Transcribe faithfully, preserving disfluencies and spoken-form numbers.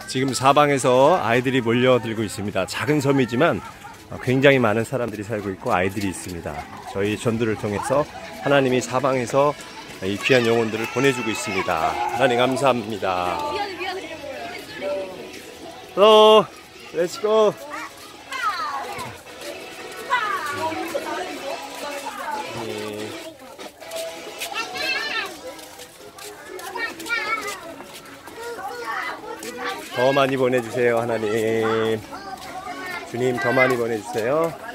지금 사방에서 아이들이 몰려들고 있습니다. 작은 섬이지만 굉장히 많은 사람들이 살고 있고 아이들이 있습니다. 저희 전도를 통해서 하나님이 사방에서 이 귀한 영혼들을 보내주고 있습니다. 하나님 감사합니다. Hello, let's go. 더 많이 보내주세요. 하나님 주님 더 많이 보내주세요.